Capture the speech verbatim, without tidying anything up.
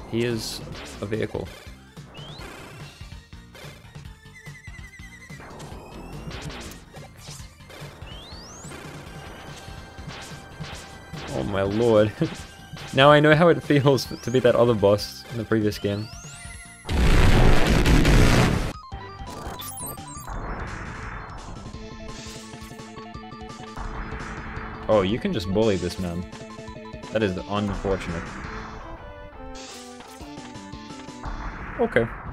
He is a vehicle. Oh my lord. Now I know how it feels to be that other boss in the previous game. Oh, you can just bully this man. That is unfortunate. Okay.